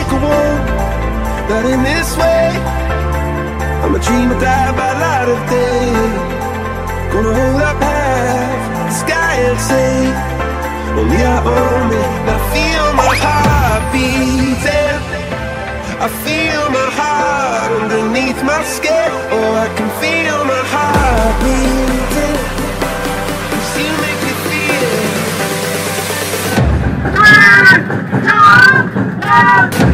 a warn that in this way I'm a dreamer, die by light of day. Gonna hold up half the sky and say, only I own it. I feel my heart beating, I feel my heart underneath my skin. Oh, I can feel my heart beating, 'cause you make me feel. 3, 2, 1